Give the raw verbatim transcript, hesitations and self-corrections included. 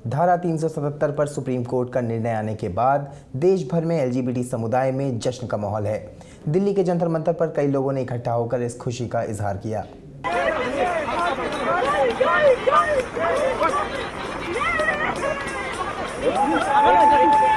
धारा तीन सौ सतहत्तर पर सुप्रीम कोर्ट का निर्णय आने के बाद देश भर में एल जी बी टी समुदाय में जश्न का माहौल है। दिल्ली के जंतर मंतर पर कई लोगों ने इकट्ठा होकर इस खुशी का इजहार किया। Hey!